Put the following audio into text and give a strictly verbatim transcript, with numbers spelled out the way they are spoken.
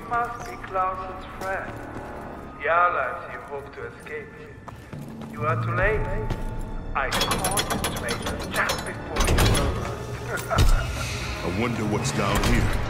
must be Klaus's friend. The allies you hope to escape. You are too late. I caught you traitors just before you know. I wonder what's down here.